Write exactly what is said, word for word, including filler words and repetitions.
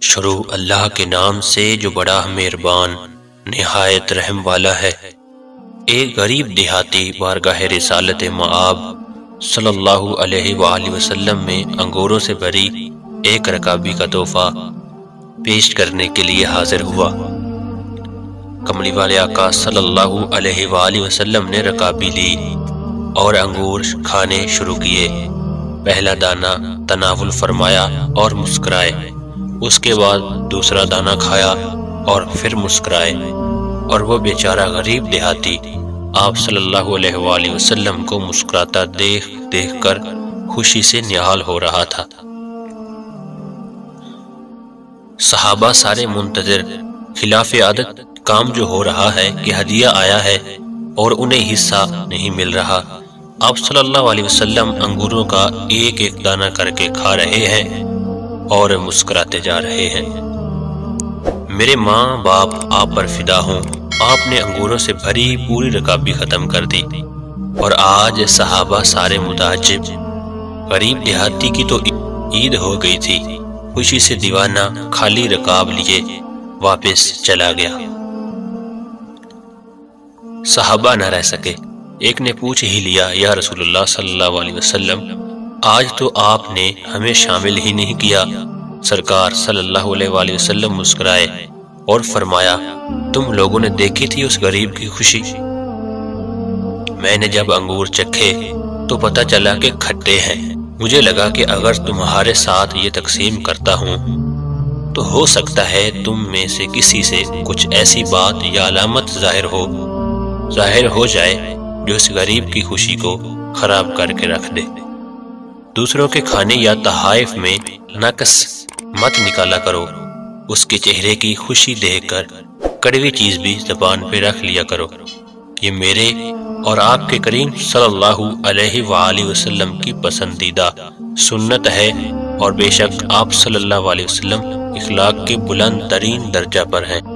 شروع اللہ کے نام سے جو بڑا مہربان نہایت رحم والا ہے۔ ایک غریب دیہاتی بارگاہ رسالت مآب صلی اللہ علیہ وآلہ وسلم میں انگوروں سے بھری ایک رکابی کا تحفہ پیش کرنے کے لیے حاضر ہوا۔ کملی والے آقا صلی اللہ علیہ وآلہ وسلم نے رکابی لی اور انگور کھانے شروع کیے۔ پہلا دانہ تناول فرمایا اور مسکرائے، اس کے بعد دوسرا دانہ کھایا اور پھر مسکرائے، اور وہ بیچارہ غریب دیہاتی آپ صلی اللہ علیہ وآلہ وسلم کو مسکراتا دیکھ دیکھ کر خوشی سے نہال ہو رہا تھا۔ صحابہ سارے منتظر، خلاف عادت کام جو ہو رہا ہے کہ ہدیہ آیا ہے اور انہیں حصہ نہیں مل رہا۔ آپ صلی اللہ علیہ وسلم انگوروں کا ایک ایک دانہ کر کے کھا رہے ہیں اور مسکراتے جا رہے ہیں۔ میرے ماں باپ آپ پر فدا ہوں، آپ نے انگوروں سے بھری پوری رکابی ختم کر دی، اور آج صحابہ سارے متعجب۔ غریب دیہاتی کی تو عید ہو گئی تھی، خوشی سے دیوانہ خالی رکاب لیے واپس چلا گیا۔ صحابہ نہ رہ سکے، ایک نے پوچھ ہی لیا، یا رسول اللہ صلی اللہ علیہ وسلم، آج تو آپ نے ہمیں شامل ہی نہیں کیا۔ سرکار صلی اللہ علیہ وآلہ وسلم مسکرائے اور فرمایا، تم لوگوں نے دیکھی تھی اس غریب کی خوشی؟ میں نے جب انگور چکھے تو پتہ چلا کہ کھٹے ہیں، مجھے لگا کہ اگر تمہارے ساتھ یہ تقسیم کرتا ہوں تو ہو سکتا ہے تم میں سے کسی سے کچھ ایسی بات یا علامت ظاہر ہو ظاہر ہو جائے جو اس غریب کی خوشی کو خراب کر کے رکھ دے۔ دوسروں کے کھانے یا تحائف میں نقص مت نکالا کرو، اس کے چہرے کی خوشی دیکھ کر کڑوی چیز بھی زبان پہ رکھ لیا کرو۔ یہ میرے اور آپ کے کریم صلی اللہ علیہ وآلہ وسلم کی پسندیدہ سنت ہے، اور بے شک آپ صلی اللہ علیہ وسلم اخلاق کے بلند ترین درجہ پر ہیں۔